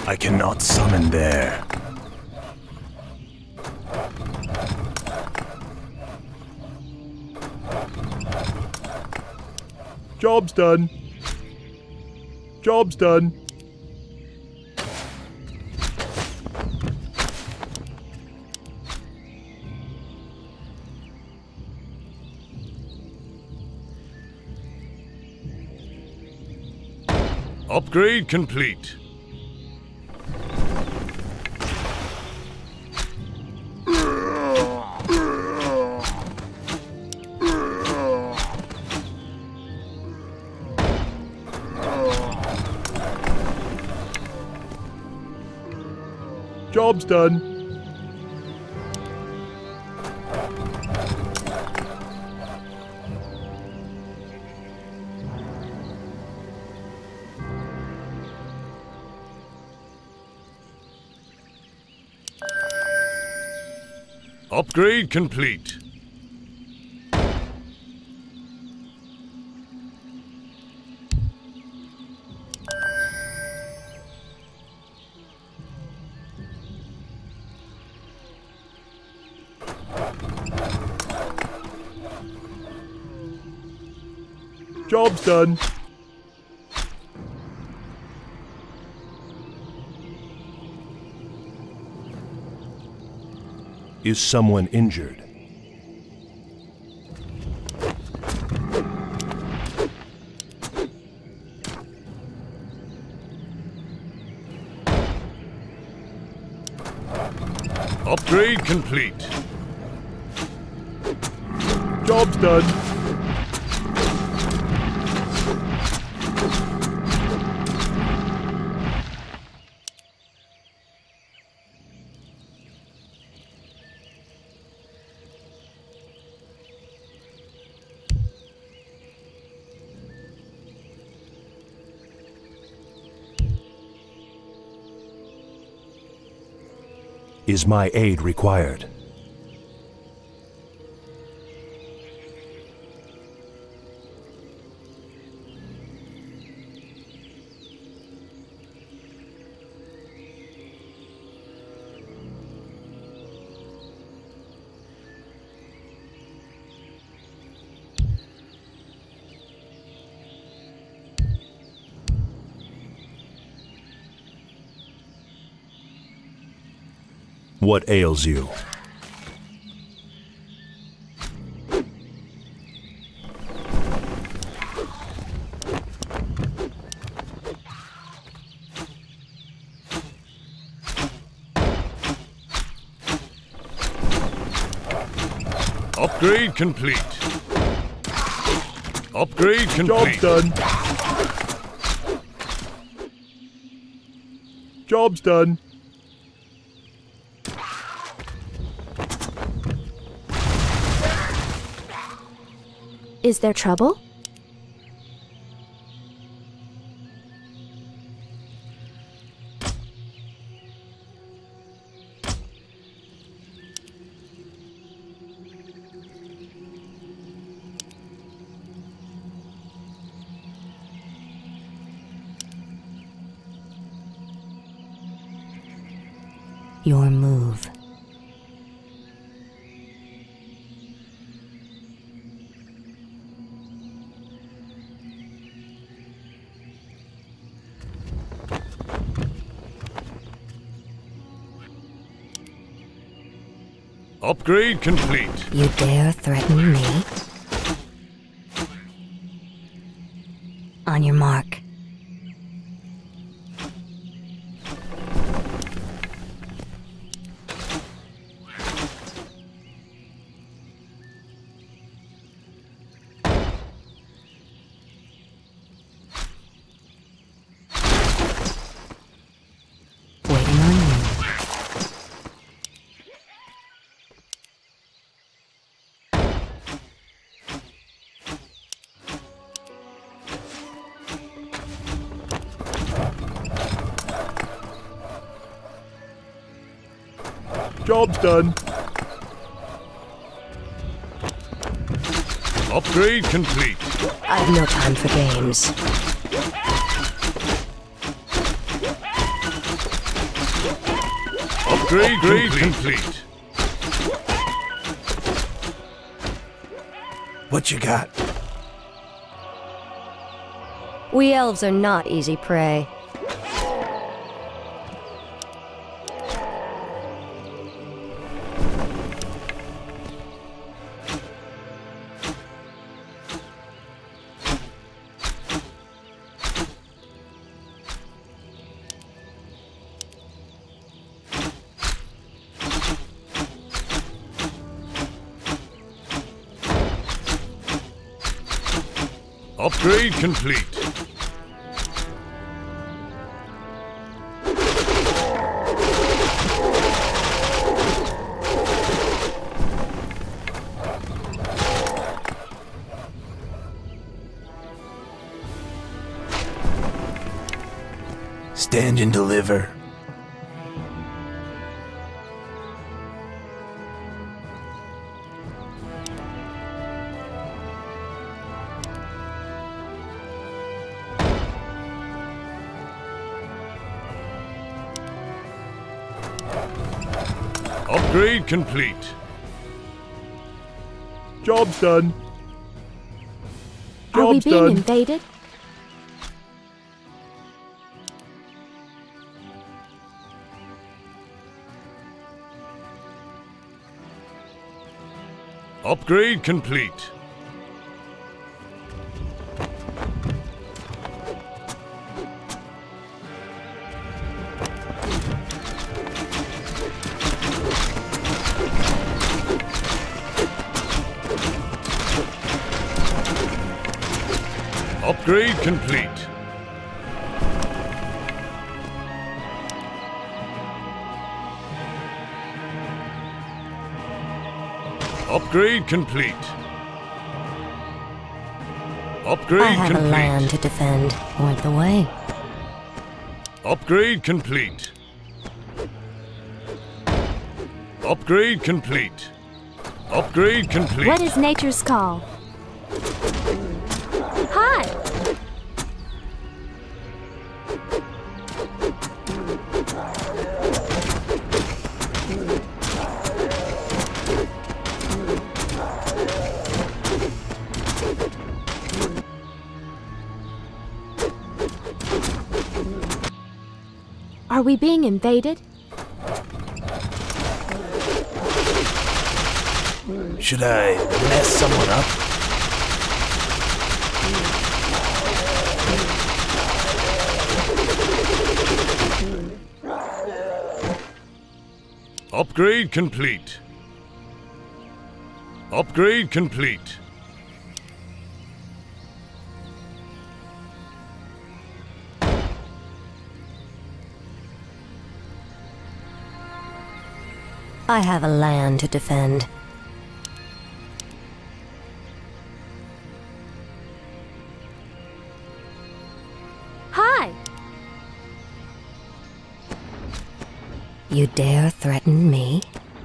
I cannot summon there. Job's done. Job's done. Upgrade complete. Job's done. Upgrade complete. Job's done. Is someone injured? Upgrade complete. Job's done. Is my aid required? What ails you? Upgrade complete. Upgrade complete. Job's done. Job's done. Is there trouble? Your move. Upgrade complete. You dare threaten me? On your mark. Waiting on you. Job's done. Upgrade complete. I've no time for games. Upgrade complete. What you got? We elves are not easy prey. Upgrade complete. Stand and deliver. Upgrade complete. Job's done. Are we Job's being done. invaded? Upgrade complete. Upgrade complete. Upgrade complete. Upgrade I have complete. a land to defend. Point the way. Upgrade complete. Upgrade complete. Upgrade complete. What is nature's call? Hi! Are we being invaded? Should I mess someone up? Upgrade complete. Upgrade complete. I have a land to defend. Hi! You dare threaten me?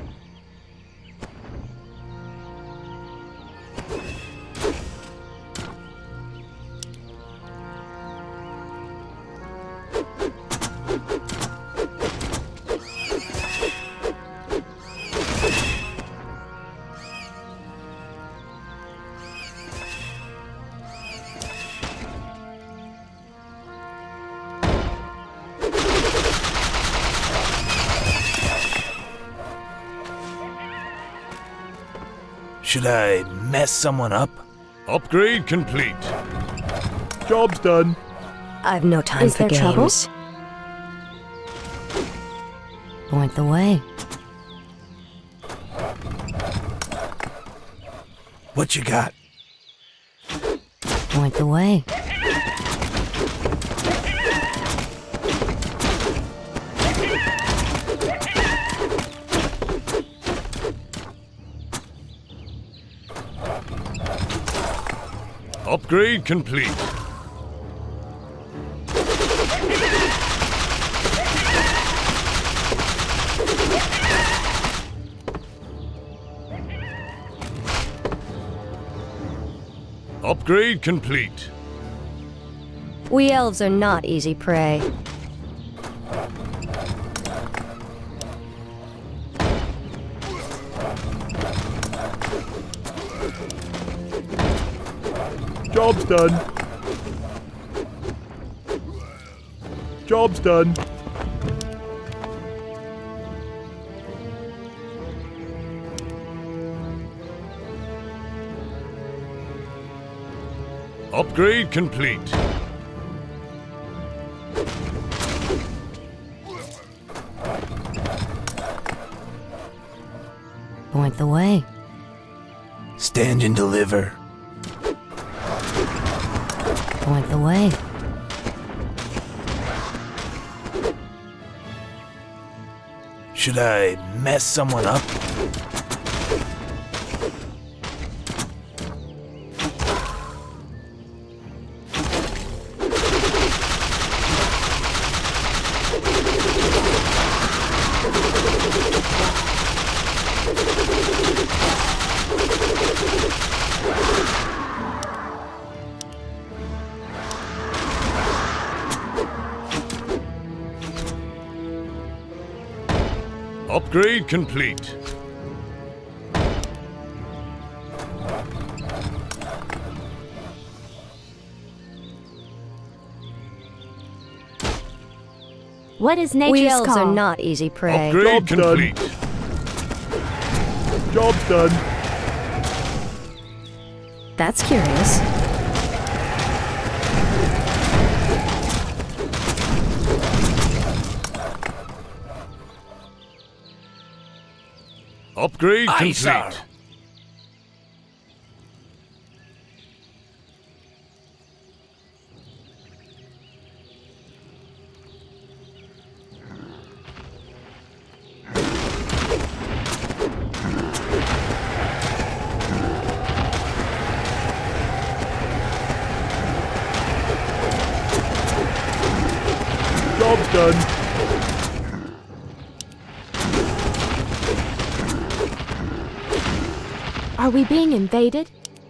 Should I mess someone up? Upgrade complete. Job's done. I've no time Is for there trouble? games. Point the way. What you got? Point the way. Upgrade complete. Upgrade complete. We elves are not easy prey. Job's done. Job's done. Upgrade complete. Point the way. Stand and deliver. Point the way. Should I mess someone up? Upgrade complete. What is nature's We elves call? are not easy prey. Upgrade Job's done. complete. Job's done. That's curious. Upgrade Aye, complete. sir. Job's done. Are we being invaded?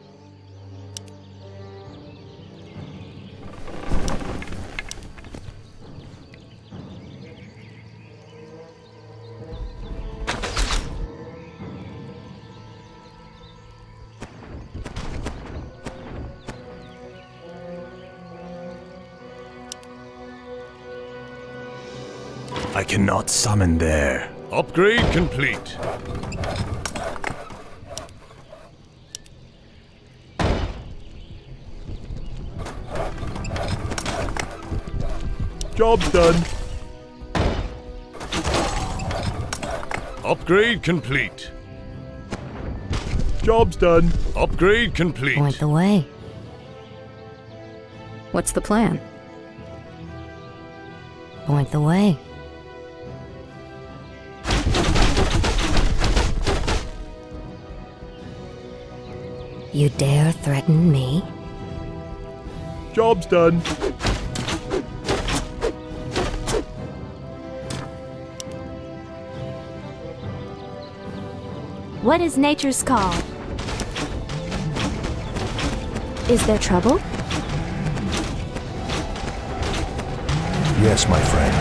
I cannot summon there. Upgrade complete. Job's done. Upgrade complete. Job's done. Upgrade complete. Point the way. What's the plan? Point the way. You dare threaten me? Job's done. What is nature's call? Is there trouble? Yes, my friend.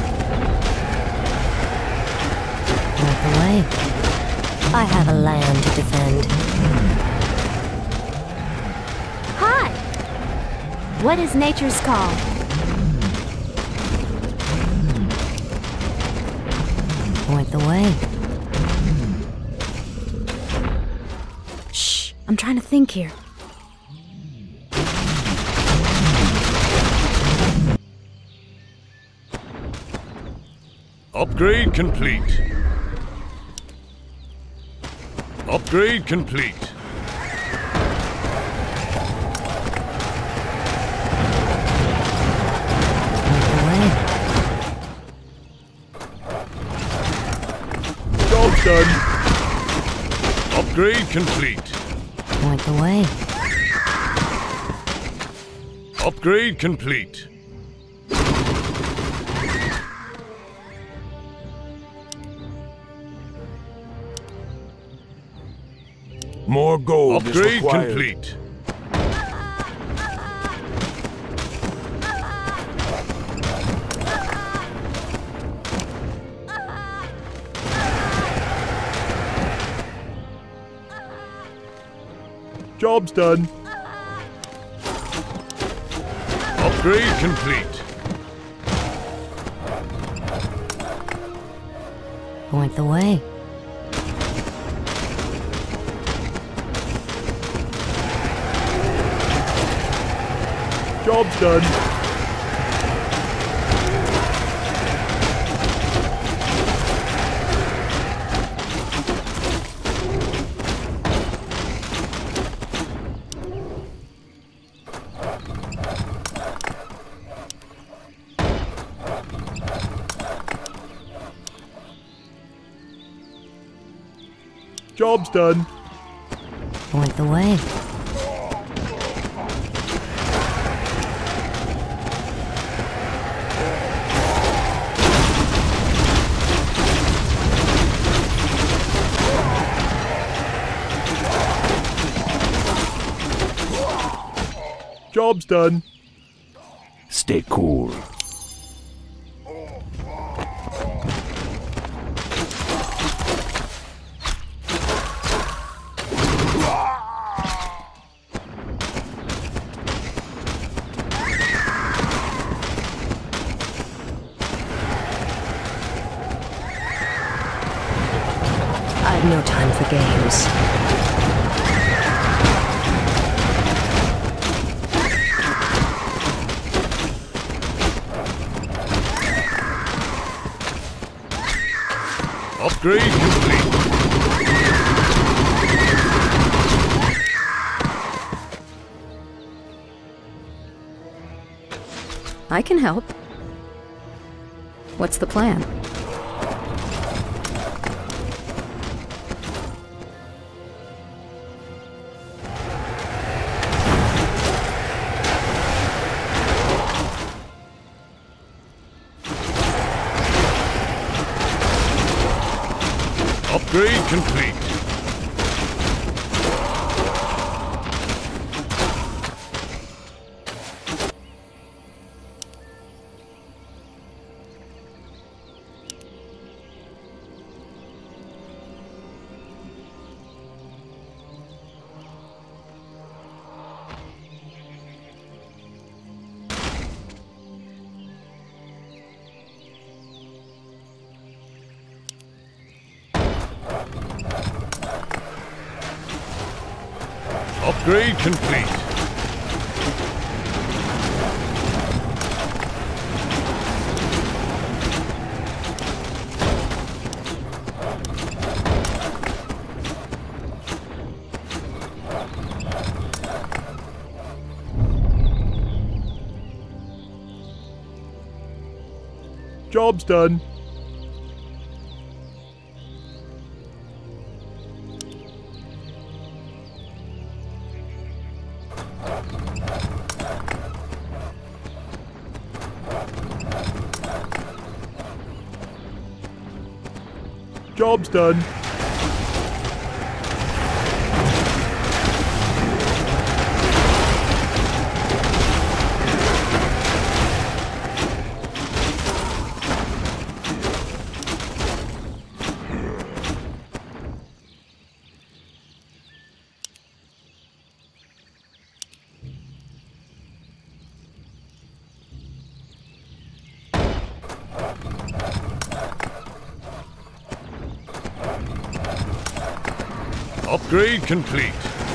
Point the way. I have a land to defend. Hi! What is nature's call? Point the way. Shh, I'm trying to think here. Upgrade complete. Upgrade complete. Point the way. Job's done. Upgrade complete. Point the way. Upgrade complete. More gold is Upgrade required. complete. Job's done. Upgrade complete. Point the way. Job's done. Job's done. Point the way. Job's done. Stay cool. I've no time for games. Upgrade complete. I can help. What's the plan? Upgrade complete. Upgrade complete. Job's done. Job's done. Upgrade complete.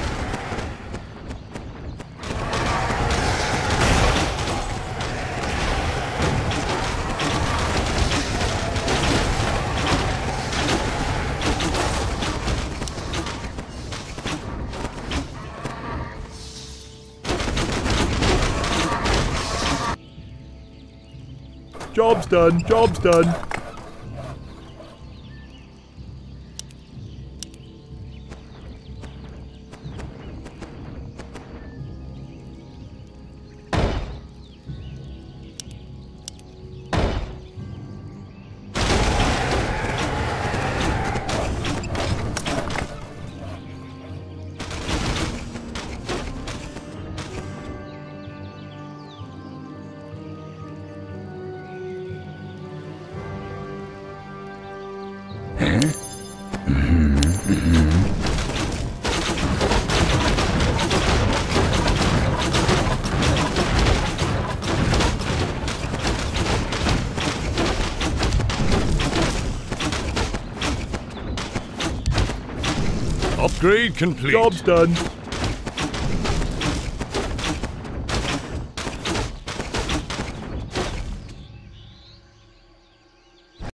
Job's done. Job's done. Upgrade complete. Job's done.